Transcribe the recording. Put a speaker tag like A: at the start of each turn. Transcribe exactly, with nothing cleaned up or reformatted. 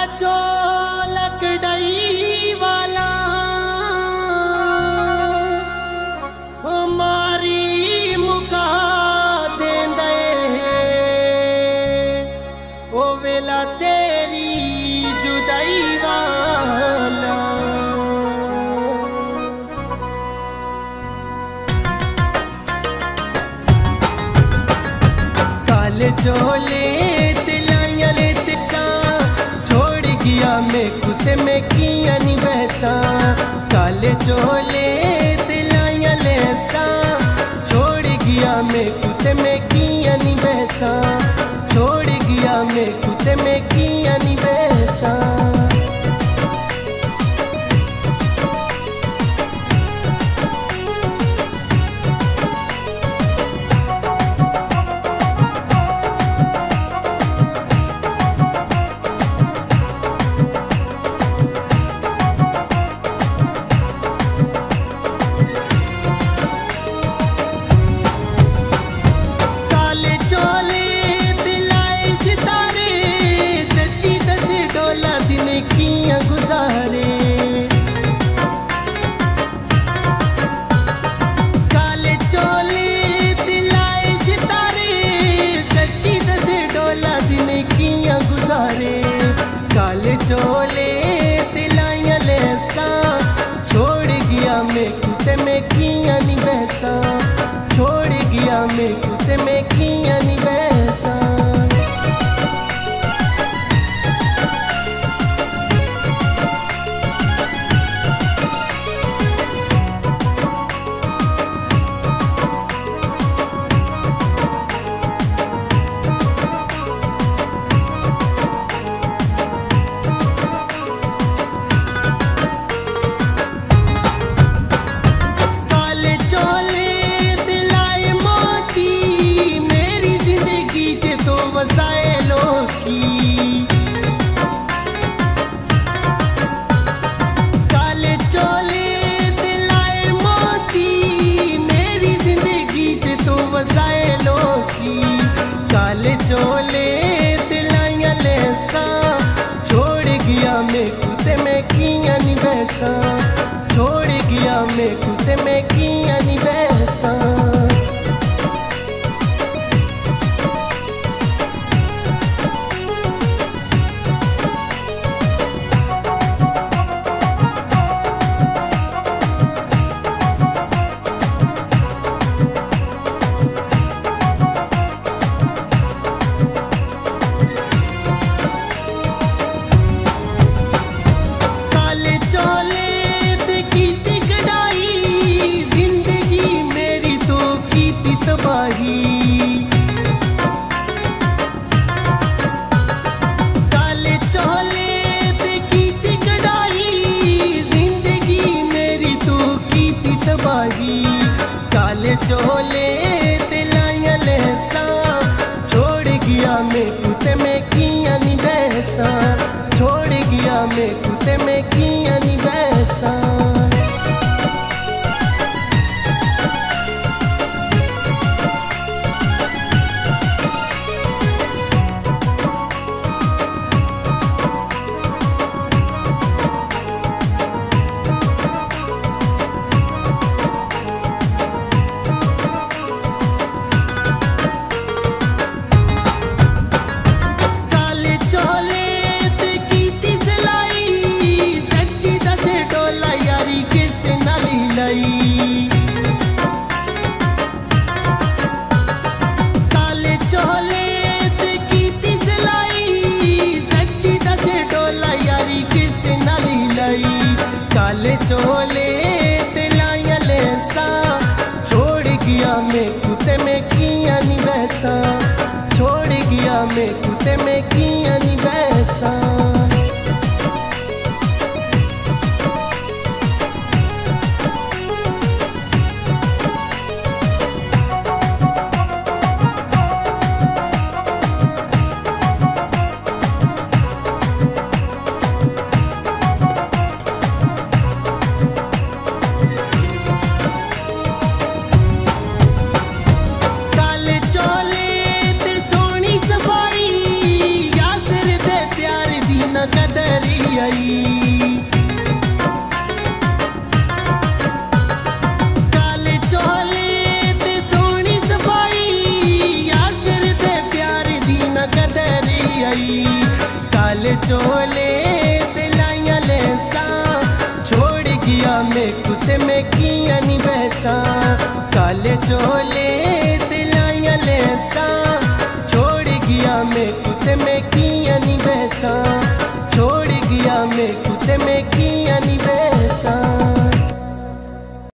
A: चोला कढ़ाई वाला हमारी मुका देंदे ओ वेला तेरी जुदाई वाला। काले चोले तिलाइया ले तिसा छोड़ गया मैं कुते में किया नी बहसा। काले चोले तिलाइया ले सा छोड़ गया मैं कुते में किया नी बहसा। छोड़ गया मैं कुते में किया नी बहसा। काले चोले तिलाइया ले सा छोड़ गया मैं कुते में किया नी बहसा। छोड़ गया मैं कुते में किया नी बहसा। काले चोले दिलाए मोती मेरी जिंदगी से तो वसाए लोगी। काले चोले दिलाइया ले सा छोड़ गया मैं कुते में किया नी बहसा। छोड़ गया मैं कुते में किया नी बहसा। काले चोले की थी कढ़ाई जिंदगी मेरी तो की थी तबाही। काले चोले दिलाइया ले सा छोड़ गया मैं कुते में किया नी बहसा। छोड़ गया मैं कुते में किया नी बहसा। काले चोले की थी सिलाई सच्ची दस डोला यारी किसे नाली लाई। काले चोले दिलाइया ले सा छोड़ गया मैं कुते में किया नी बहसा। छोड़ गया मैं कुते में किया नी बहसा। काले चोले ते सोनी सफाई गया मैं कुते में किया नी बैसा काले चोले ते लाया लेसा छोड़ गया मैं कुते में किया नी बैसा छोड़ गया मैं